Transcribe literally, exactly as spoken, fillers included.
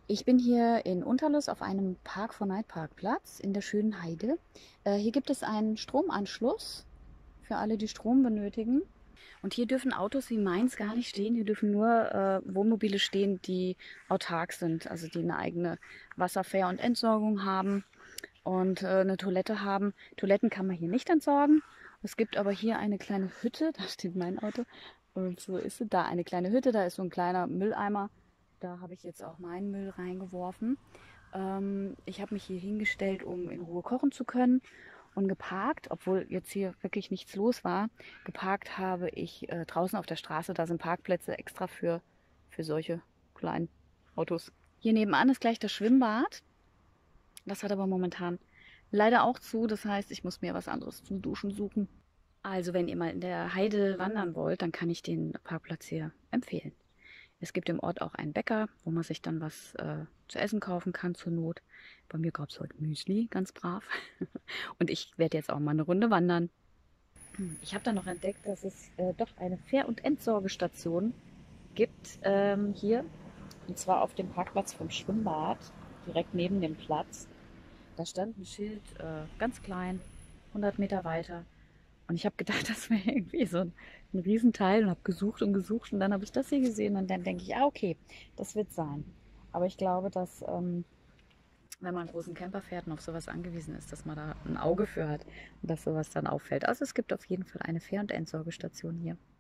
Ich bin hier in Unterlüss auf einem Park-for-Night-Parkplatz in der schönen Heide. Äh, hier gibt es einen Stromanschluss für alle, die Strom benötigen. Und hier dürfen Autos wie meins gar nicht stehen. Hier dürfen nur äh, Wohnmobile stehen, die autark sind, also die eine eigene Wasserver- und Entsorgung haben und äh, eine Toilette haben. Toiletten kann man hier nicht entsorgen. Es gibt aber hier eine kleine Hütte, da steht mein Auto. Und so ist es da, eine kleine Hütte, da ist so ein kleiner Mülleimer. Da habe ich jetzt auch meinen Müll reingeworfen. Ähm, ich habe mich hier hingestellt, um in Ruhe kochen zu können und geparkt, obwohl jetzt hier wirklich nichts los war. Geparkt habe ich äh, draußen auf der Straße, da sind Parkplätze extra für, für solche kleinen Autos. Hier nebenan ist gleich das Schwimmbad. Das hat aber momentan leider auch zu. Das heißt, ich muss mir was anderes zum Duschen suchen. Also, wenn ihr mal in der Heide wandern wollt, dann kann ich den Parkplatz hier empfehlen. Es gibt im Ort auch einen Bäcker, wo man sich dann was äh, zu essen kaufen kann zur Not. Bei mir gab es heute Müsli, ganz brav. Und ich werde jetzt auch mal eine Runde wandern. Ich habe dann noch entdeckt, dass es äh, doch eine Fähr- und Entsorgestation gibt ähm, hier. Und zwar auf dem Parkplatz vom Schwimmbad, direkt neben dem Platz. Da stand ein Schild, äh, ganz klein, hundert Meter weiter. Und ich habe gedacht, das wäre irgendwie so ein, ein Riesenteil und habe gesucht und gesucht. Und dann habe ich das hier gesehen und dann denke ich, ah, okay, das wird sein. Aber ich glaube, dass, ähm, wenn man einen großen Camper fährt und auf sowas angewiesen ist, dass man da ein Auge für hat und dass sowas dann auffällt. Also es gibt auf jeden Fall eine Fähr- und Entsorgestation hier.